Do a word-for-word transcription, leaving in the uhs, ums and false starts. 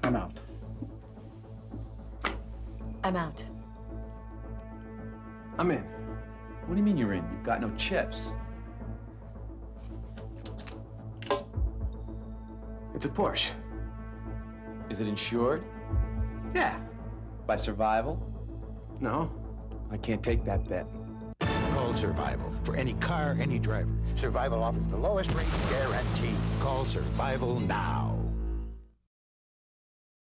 I'm out. I'm out. I'm in. What do you mean you're in? You've got no chips. It's a Porsche. Is it insured? Yeah. By Survival? No, I can't take that bet. Call Survival. For any car, any driver. Survival offers the lowest rate guaranteed. Call Survival now.